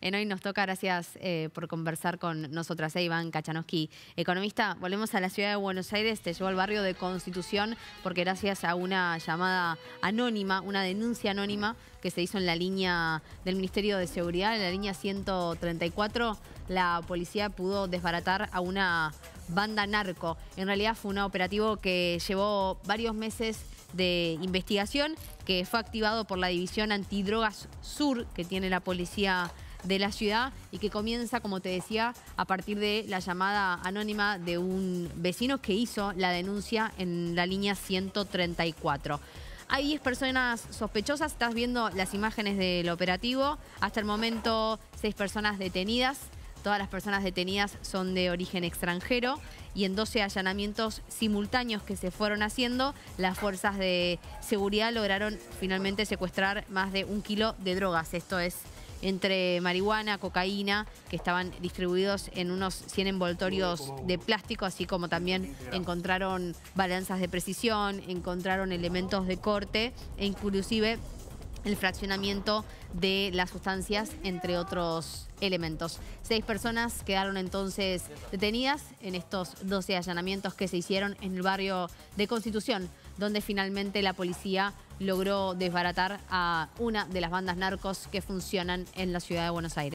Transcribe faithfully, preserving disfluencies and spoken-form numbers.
En Hoy Nos Toca, gracias eh, por conversar con nosotras, eh, Iván Kachanowski, economista. Volvemos a la ciudad de Buenos Aires, te llevó al barrio de Constitución porque gracias a una llamada anónima, una denuncia anónima que se hizo en la línea del Ministerio de Seguridad, en la línea ciento treinta y cuatro, la policía pudo desbaratar a una banda narco. En realidad fue un operativo que llevó varios meses de investigación, que fue activado por la División Antidrogas Sur que tiene la policía de la ciudad y que comienza, como te decía, a partir de la llamada anónima de un vecino que hizo la denuncia en la línea ciento treinta y cuatro. Hay diez personas sospechosas, estás viendo las imágenes del operativo. Hasta el momento, seis personas detenidas. Todas las personas detenidas son de origen extranjero y en doce allanamientos simultáneos que se fueron haciendo, las fuerzas de seguridad lograron finalmente secuestrar más de un kilo de drogas. Esto es entre marihuana, cocaína, que estaban distribuidos en unos cien envoltorios de plástico, así como también encontraron balanzas de precisión, encontraron elementos de corte e inclusive el fraccionamiento de las sustancias, entre otros elementos. Seis personas quedaron entonces detenidas en estos doce allanamientos que se hicieron en el barrio de Constitución, donde finalmente la policía logró desbaratar a una de las bandas narcos que funcionan en la ciudad de Buenos Aires.